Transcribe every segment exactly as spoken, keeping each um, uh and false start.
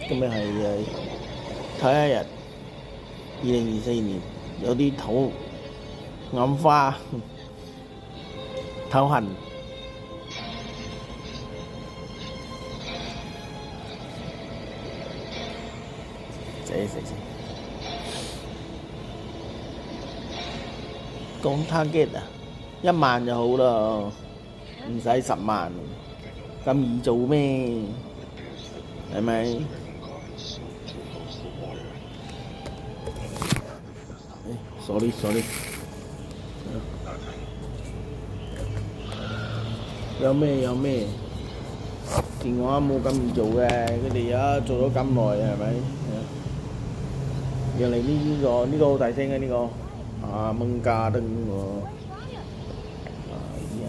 今日係誒睇一日，二零二四年有啲頭眼花、頭痕，食食食。講 target 啊，一萬就好啦，唔使十萬，咁易做咩？係咪？sorry sorry，有咩有咩？電話冇咁易做嘅，佢哋而家做咗咁耐，係咪？原嚟呢呢個呢個好大聲嘅呢個。啊，蚊加燈喎！啊呀！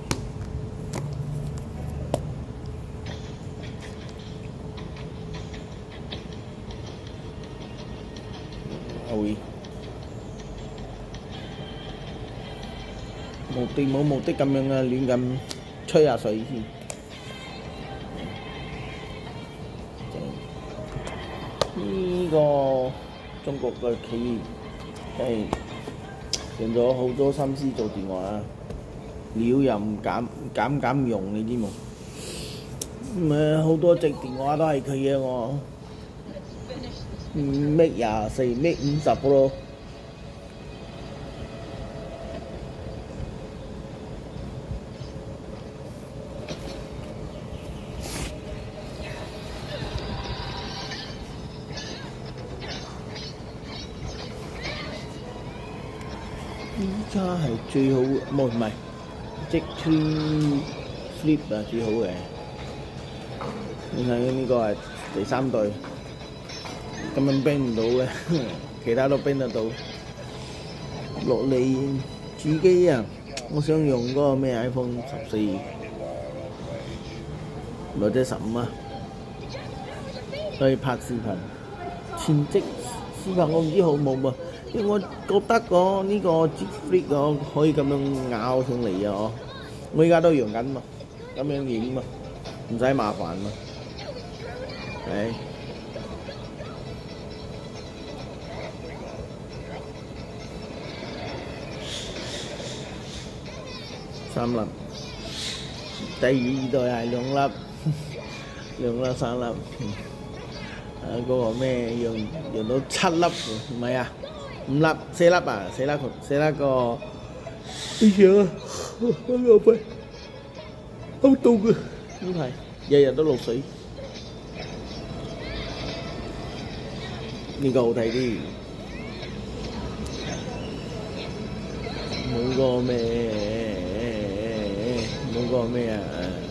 會無地冇目的咁樣啊，亂咁吹下水先。呢個中國嘅企業係用咗好多心思做電話，料又唔減減減用，你知冇？咁啊好多隻電話都係佢嘅喎 ，Mate 廿四、Mate 五十 Pro。依家係最好，冇唔係，即 Three Flip 啊最好嘅。你睇呢個係第三代，根本冰唔到嘅，其他都冰得到。落嚟主機啊，我想用嗰個咩 iPhone 十四或者十五啊，可以拍視頻。前置視頻我唔知好冇喎。因為我覺得個呢個 G Flip 我可以咁樣咬上嚟啊！我而家都用緊嘛，咁樣影嘛，唔使麻煩嘛。係。三粒，第二代係兩粒，兩粒三粒。啊嗰個咩用用到七粒唔係啊？五粒、四粒啊，四粒四粒個，哎呀，我個肺好凍啊！呢排日日都落水，呢個好睇啲，冇個咩，冇個咩啊，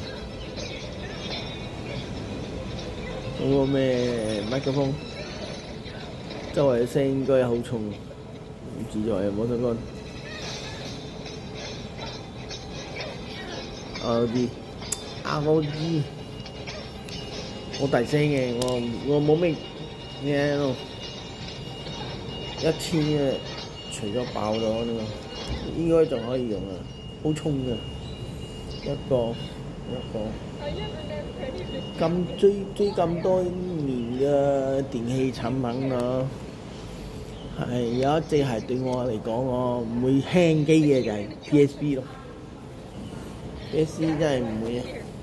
冇個咩麥克風。周圍嘅聲應該好重，唔自在啊！冇想講。R D R D 好大聲嘅，我我冇咩嘢咯，一千嘅除咗爆咗呢個，應該仲可以用啊，好重嘅一個一個。咁追追咁多年嘅電器產品啊！係有一隻係對我嚟講，我唔會輕機嘅就係 P S V 咯。P S V 真係唔會啊，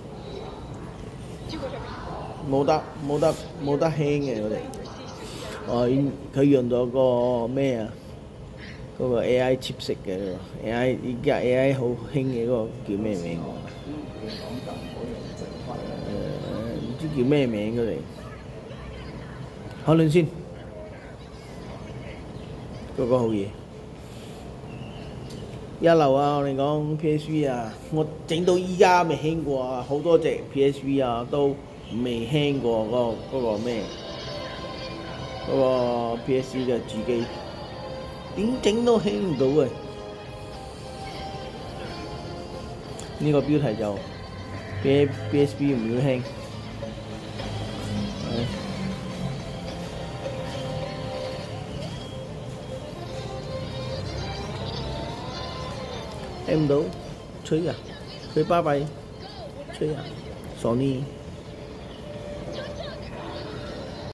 冇得冇得冇得輕嘅佢哋。哦，佢用咗個咩啊？嗰個 A I chipset 嘅 A I， 依家 A I 好興嘅嗰個叫咩名？誒唔知叫咩名佢哋。討論先。嗰個好嘢，一流啊！我哋講 P S V 啊，我整到依家未輕過啊，好多隻 P S V 啊都未輕過嗰個嗰個咩嗰個 P S V 嘅主機，點整都輕唔到嘅。呢個標題就 P S V 唔要輕。聽唔到，吹啊！佢巴閉，吹啊！Sony。